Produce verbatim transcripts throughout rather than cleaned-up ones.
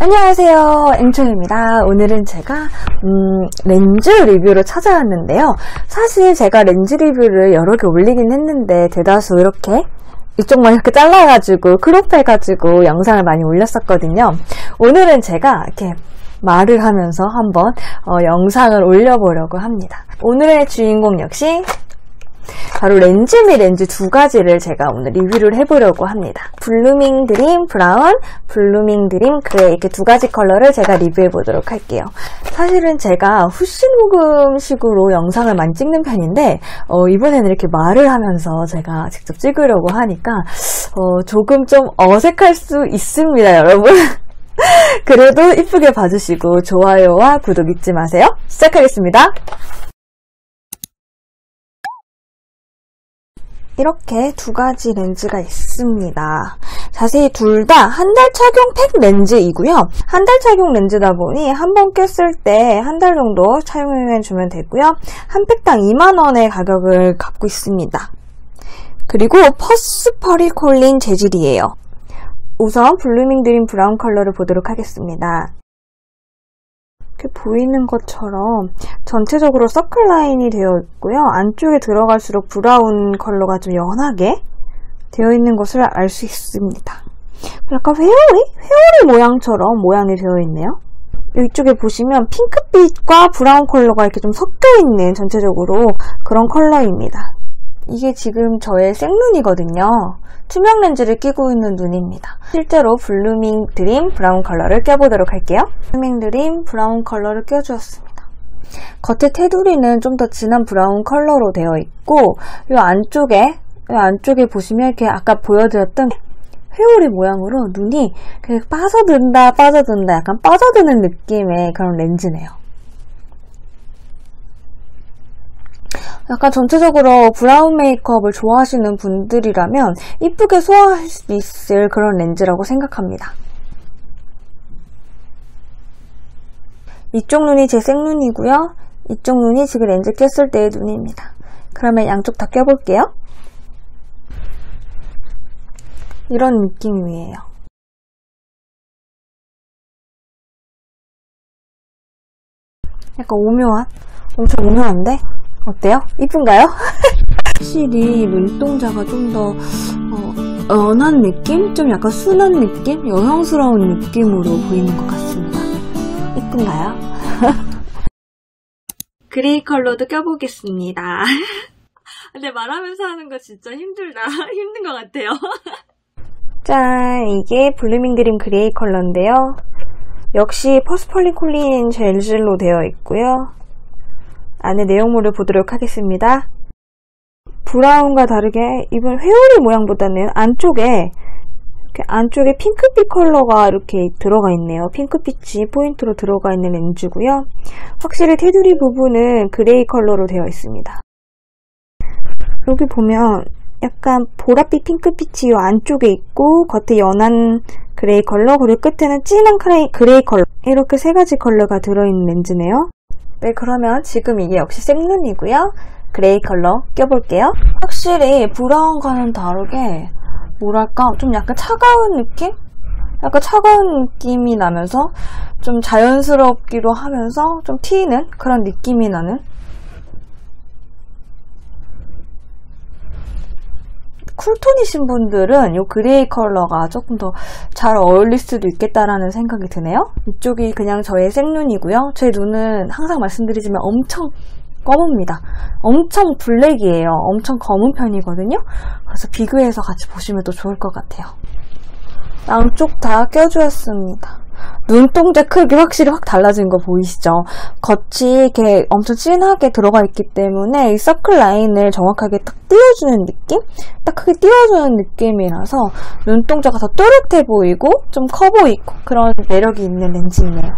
안녕하세요, 앵초입니다. 오늘은 제가 음, 렌즈 리뷰로 찾아왔는데요. 사실 제가 렌즈 리뷰를 여러 개 올리긴 했는데 대다수 이렇게 이쪽만 이렇게 잘라가지고 크롭해가지고 영상을 많이 올렸었거든요. 오늘은 제가 이렇게 말을 하면서 한번 어, 영상을 올려보려고 합니다. 오늘의 주인공 역시 바로 렌즈 및 렌즈 두 가지를 제가 오늘 리뷰를 해보려고 합니다. 블루밍 드림 브라운, 블루밍 드림 그레이 이렇게 두 가지 컬러를 제가 리뷰해보도록 할게요. 사실은 제가 후시 녹음식으로 영상을 많이 찍는 편인데 어, 이번에는 이렇게 말을 하면서 제가 직접 찍으려고 하니까 어, 조금 좀 어색할 수 있습니다, 여러분. 그래도 이쁘게 봐주시고 좋아요와 구독 잊지 마세요. 시작하겠습니다. 이렇게 두 가지 렌즈가 있습니다. 자세히 둘 다 한 달 착용 팩 렌즈이고요. 한 달 착용 렌즈다 보니 한 번 꼈을 때 한 달 정도 착용해주면 되고요. 한 팩당 이만 원의 가격을 갖고 있습니다. 그리고 퍼스 폴리콜린 재질이에요. 우선 블루밍 드림 브라운 컬러를 보도록 하겠습니다. 이렇게 보이는 것처럼 전체적으로 서클 라인이 되어 있고요. 안쪽에 들어갈수록 브라운 컬러가 좀 연하게 되어 있는 것을 알 수 있습니다. 약간 회오리? 회오리 모양처럼 모양이 되어 있네요. 이쪽에 보시면 핑크빛과 브라운 컬러가 이렇게 좀 섞여 있는 전체적으로 그런 컬러입니다. 이게 지금 저의 생눈이거든요. 투명 렌즈를 끼고 있는 눈입니다. 실제로 블루밍 드림 브라운 컬러를 껴보도록 할게요. 블루밍 드림 브라운 컬러를 껴주었습니다. 겉에 테두리는 좀 더 진한 브라운 컬러로 되어 있고 이 안쪽에 이 안쪽에 보시면 이렇게 아까 보여드렸던 회오리 모양으로 눈이 빠져든다 빠져든다 약간 빠져드는 느낌의 그런 렌즈네요. 약간 전체적으로 브라운 메이크업을 좋아하시는 분들이라면 이쁘게 소화할 수 있을 그런 렌즈라고 생각합니다. 이쪽 눈이 제 생눈이고요. 이쪽 눈이 지금 렌즈 꼈을 때의 눈입니다. 그러면 양쪽 다 껴볼게요. 이런 느낌이에요. 약간 오묘한? 엄청 오묘한데? 어때요? 이쁜가요? 확실히 눈동자가 좀 더 어, 연한 느낌? 좀 약간 순한 느낌? 여성스러운 느낌으로 보이는 것 같습니다. 이쁜가요? 그레이 컬러도 껴보겠습니다. 근데 말하면서 하는 거 진짜 힘들다. 힘든 것 같아요. 짠! 이게 블루밍 드림 그레이 컬러인데요. 역시 퍼스 폴리콜린 젤질로 되어 있고요. 안에 내용물을 보도록 하겠습니다. 브라운과 다르게 이번 회오리 모양보다는 안쪽에 이렇게 안쪽에 핑크빛 컬러가 이렇게 들어가 있네요. 핑크빛이 포인트로 들어가 있는 렌즈고요. 확실히 테두리 부분은 그레이 컬러로 되어 있습니다. 여기 보면 약간 보랏빛 핑크빛이 이 안쪽에 있고 겉에 연한 그레이 컬러 그리고 끝에는 진한 그레이, 그레이 컬러 이렇게 세 가지 컬러가 들어있는 렌즈네요. 네, 그러면 지금 이게 역시 생눈이고요. 그레이 컬러 껴볼게요. 확실히 브라운과는 다르게 뭐랄까 좀 약간 차가운 느낌? 약간 차가운 느낌이 나면서 좀 자연스럽기도 하면서 좀 튀는 그런 느낌이 나는 쿨톤이신 분들은 이 그레이 컬러가 조금 더 잘 어울릴 수도 있겠다라는 생각이 드네요. 이쪽이 그냥 저의 생눈이고요. 제 눈은 항상 말씀드리지만 엄청 검습니다. 엄청 블랙이에요. 엄청 검은 편이거든요. 그래서 비교해서 같이 보시면 또 좋을 것 같아요. 양쪽 다 껴주었습니다. 눈동자 크기 확실히 확 달라진 거 보이시죠? 겉이 이렇게 엄청 진하게 들어가 있기 때문에 이 서클 라인을 정확하게 딱 띄워주는 느낌? 딱 크게 띄워주는 느낌이라서 눈동자가 더 또렷해 보이고 좀 커 보이고 그런 매력이 있는 렌즈이네요.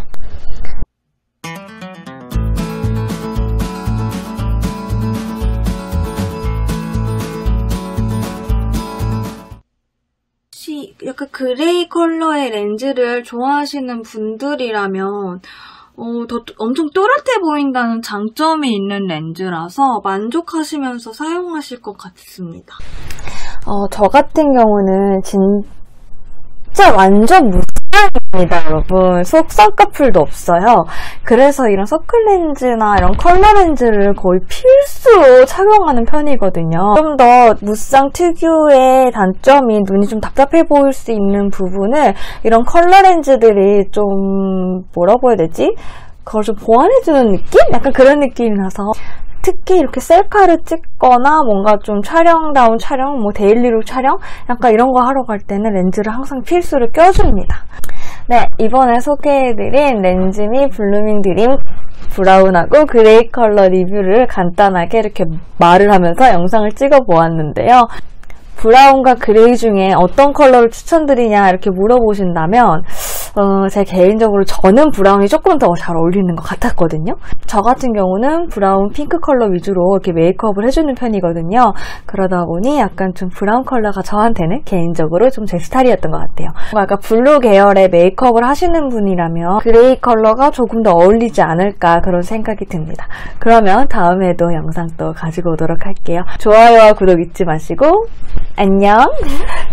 약간 그레이 컬러의 렌즈를 좋아하시는 분들이라면 어, 더 엄청 또렷해 보인다는 장점이 있는 렌즈라서 만족하시면서 사용하실 것 같습니다. 어, 저 같은 경우는 진짜 완전 무쌍이에요. 입니다, 여러분. 속 쌍꺼풀도 없어요. 그래서 이런 서클렌즈나 이런 컬러 렌즈를 거의 필수로 착용하는 편이거든요. 좀 더 무쌍 특유의 단점이 눈이 좀 답답해 보일 수 있는 부분을 이런 컬러 렌즈들이 좀 뭐라고 해야 되지? 그걸 좀 보완해주는 느낌? 약간 그런 느낌이 나서 특히 이렇게 셀카를 찍거나 뭔가 좀 촬영다운 촬영, 뭐 데일리룩 촬영? 약간 이런 거 하러 갈 때는 렌즈를 항상 필수로 껴줍니다. 네, 이번에 소개해드린 렌즈미 블루밍 드림 브라운하고 그레이 컬러 리뷰를 간단하게 이렇게 말을 하면서 영상을 찍어 보았는데요. 브라운과 그레이 중에 어떤 컬러를 추천드리냐 이렇게 물어보신다면 어, 제 개인적으로 저는 브라운이 조금 더 잘 어울리는 것 같았거든요. 저 같은 경우는 브라운 핑크 컬러 위주로 이렇게 메이크업을 해주는 편이거든요. 그러다 보니 약간 좀 브라운 컬러가 저한테는 개인적으로 좀 제 스타일이었던 것 같아요. 약간 블루 계열의 메이크업을 하시는 분이라면 그레이 컬러가 조금 더 어울리지 않을까 그런 생각이 듭니다. 그러면 다음에도 영상 또 가지고 오도록 할게요. 좋아요와 구독 잊지 마시고 안녕!